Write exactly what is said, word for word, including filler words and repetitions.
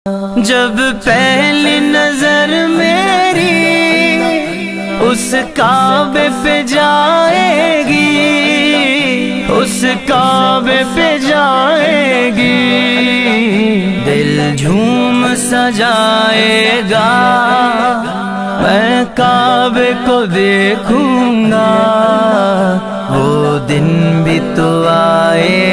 जब पहली नजर मेरी उस काबे पे जाएगी, उस काबे पे जाएगी, दिल झूम सजाएगा, मैं काबे को देखूंगा, वो दिन भी तो आए